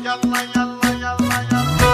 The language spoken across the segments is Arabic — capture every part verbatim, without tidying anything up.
يلا يلا يلا يلا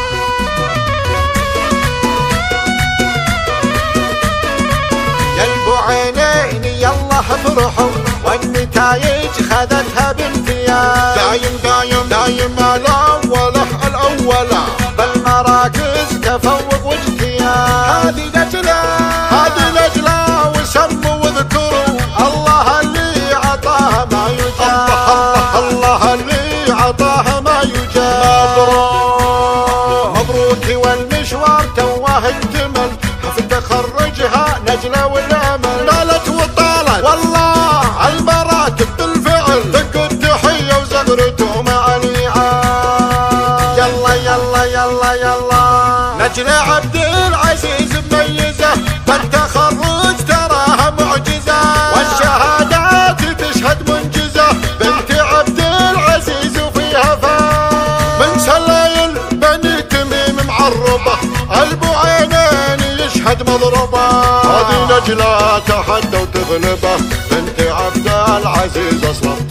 يا ابو عينين يلا افرحوا والنتائج خذتها بامتياز. دايم دايم دايم الاولى الاولى بالمراكز تفوق واجتياز. هذه لجلة هذه لجلة وسموا واذكروا الله اللي عطاها ما يجاز. الله الله اللي عطاها ما يجاز. مبروك مبروك والمشوار توه اكتمل حفل تخرجها نجلة والامل. طالت وطالت والله المراتب بالفعل دق التحية وزغرته مع الإعاد. يلا يلا يلا يلا نجلة عبد العزيز مميزة بالتخرج تراها معجزة والشهادات تشهد منجزة. بنت عبد العزيز وفيها فاز من سلايل بني تميم معربة البو عينين يشهد مضربة. هذه نجلة تحدى وتغلبه بنت عبد العزيز اصلا